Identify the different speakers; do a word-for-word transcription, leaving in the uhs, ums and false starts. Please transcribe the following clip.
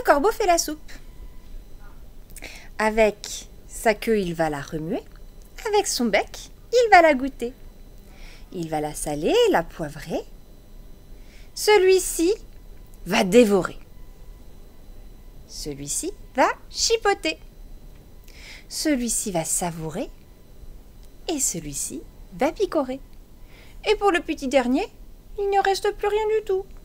Speaker 1: Le corbeau fait la soupe. Avec sa queue, il va la remuer. Avec son bec, il va la goûter. Il va la saler, la poivrer. Celui-ci va dévorer. Celui-ci va chipoter. Celui-ci va savourer. Et celui-ci va picorer. Et pour le petit dernier, il ne reste plus rien du tout.